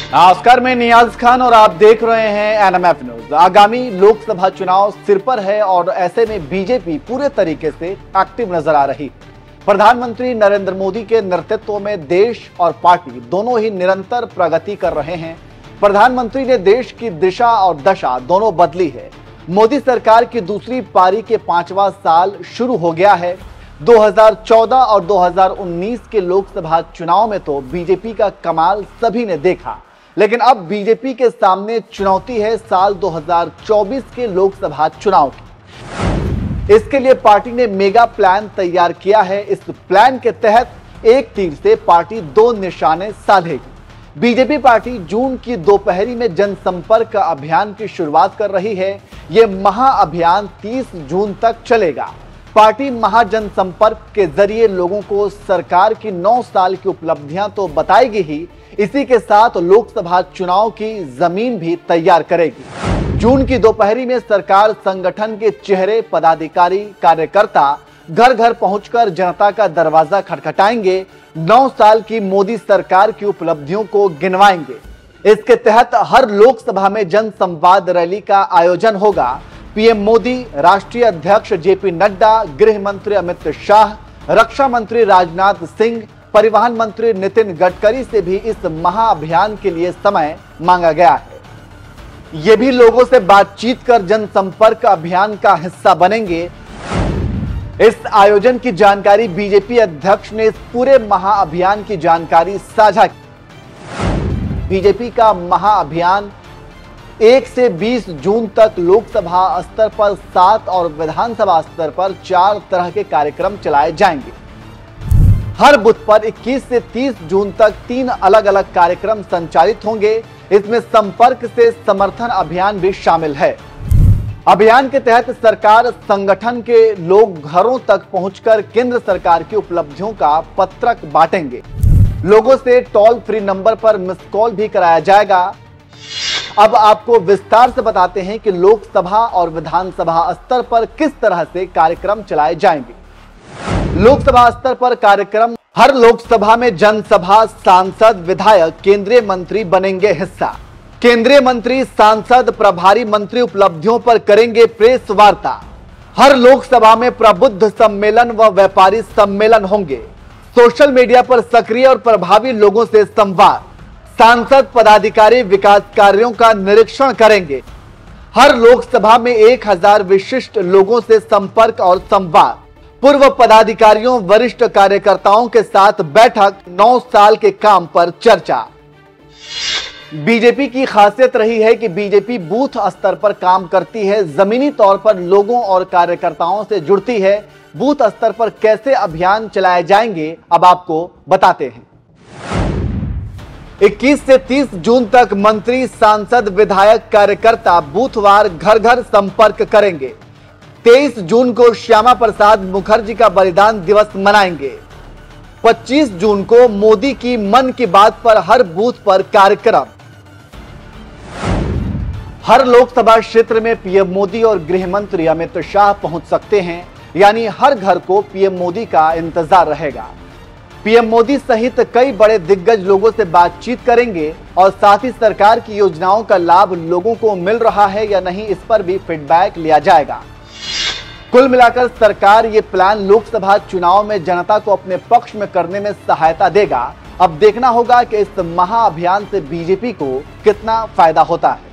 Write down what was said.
नमस्कार, मैं नियाज खान और आप देख रहे हैं एनएमएफ न्यूज। आगामी लोकसभा चुनाव सिर पर है और ऐसे में बीजेपी पूरे तरीके से एक्टिव नजर आ रही। प्रधानमंत्री नरेंद्र मोदी के नेतृत्व में देश और पार्टी दोनों ही निरंतर प्रगति कर रहे हैं। प्रधानमंत्री ने देश की दिशा और दशा दोनों बदली है। मोदी सरकार की दूसरी पारी के 5वां साल शुरू हो गया है। 2014 और 2019 के लोकसभा चुनाव में तो बीजेपी का कमाल सभी ने देखा, लेकिन अब बीजेपी के सामने चुनौती है साल 2024 के लोकसभा चुनाव की। इसके लिए पार्टी ने मेगा प्लान तैयार किया है। इस प्लान के तहत एक तीर से पार्टी 2 निशाने साधेगी। बीजेपी पार्टी जून की दोपहरी में जनसंपर्क अभियान की शुरुआत कर रही है। यह महाअभियान 30 जून तक चलेगा। पार्टी महाजनसंपर्क के जरिए लोगों को सरकार की 9 साल की उपलब्धियां तो बताएगी ही, इसी के साथ लोकसभा चुनाव की जमीन भी तैयार करेगी। जून की दोपहरी में सरकार संगठन के चेहरे, पदाधिकारी, कार्यकर्ता घर घर पहुंचकर जनता का दरवाजा खटखटाएंगे। 9 साल की मोदी सरकार की उपलब्धियों को गिनवाएंगे। इसके तहत हर लोकसभा में जन संवाद रैली का आयोजन होगा। पीएम मोदी, राष्ट्रीय अध्यक्ष जेपी नड्डा, गृह मंत्री अमित शाह, रक्षा मंत्री राजनाथ सिंह, परिवहन मंत्री नितिन गडकरी से भी इस महाअभियान के लिए समय मांगा गया है। ये भी लोगों से बातचीत कर जनसंपर्क अभियान का हिस्सा बनेंगे। इस आयोजन की जानकारी बीजेपी अध्यक्ष ने इस पूरे महाअभियान की जानकारी साझा की। बीजेपी का महाअभियान 1 से 20 जून तक लोकसभा स्तर पर 7 और विधानसभा स्तर पर 4 तरह के कार्यक्रम चलाए जाएंगे। हर बूथ पर 21 से 30 जून तक 3 अलग अलग कार्यक्रम संचालित होंगे। इसमें संपर्क से समर्थन अभियान भी शामिल है। अभियान के तहत सरकार संगठन के लोग घरों तक पहुंचकर केंद्र सरकार की उपलब्धियों का पत्रक बांटेंगे। लोगों से टोल फ्री नंबर पर मिस कॉल भी कराया जाएगा। अब आपको विस्तार से बताते हैं कि लोकसभा और विधानसभा स्तर पर किस तरह से कार्यक्रम चलाए जाएंगे। लोकसभा स्तर पर कार्यक्रम, हर लोकसभा में जनसभा, सांसद, विधायक, केंद्रीय मंत्री बनेंगे हिस्सा। केंद्रीय मंत्री, सांसद, प्रभारी मंत्री उपलब्धियों पर करेंगे प्रेस वार्ता। हर लोकसभा में प्रबुद्ध सम्मेलन व व्यापारी सम्मेलन होंगे। सोशल मीडिया पर सक्रिय और प्रभावी लोगों से संवाद। सांसद, पदाधिकारी विकास कार्यों का निरीक्षण करेंगे। हर लोकसभा में 1000 विशिष्ट लोगों से संपर्क और संवाद। पूर्व पदाधिकारियों, वरिष्ठ कार्यकर्ताओं के साथ बैठक। 9 साल के काम पर चर्चा। बीजेपी की खासियत रही है कि बीजेपी बूथ स्तर पर काम करती है, जमीनी तौर पर लोगों और कार्यकर्ताओं से जुड़ती है। बूथ स्तर पर कैसे अभियान चलाए जाएंगे, अब आपको बताते हैं। 21 से 30 जून तक मंत्री, सांसद, विधायक, कार्यकर्ता बूथवार घर घर संपर्क करेंगे। 23 जून को श्यामा प्रसाद मुखर्जी का बलिदान दिवस मनाएंगे। 25 जून को मोदी की मन की बात पर हर बूथ पर कार्यक्रम। हर लोकसभा क्षेत्र में पीएम मोदी और गृह मंत्री अमित शाह पहुंच सकते हैं, यानी हर घर को पीएम मोदी का इंतजार रहेगा। पीएम मोदी सहित कई बड़े दिग्गज लोगों से बातचीत करेंगे और साथ ही सरकार की योजनाओं का लाभ लोगों को मिल रहा है या नहीं, इस पर भी फीडबैक लिया जाएगा। कुल मिलाकर सरकार ये प्लान लोकसभा चुनाव में जनता को अपने पक्ष में करने में सहायता देगा। अब देखना होगा कि इस महाअभियान से बीजेपी को कितना फायदा होता है।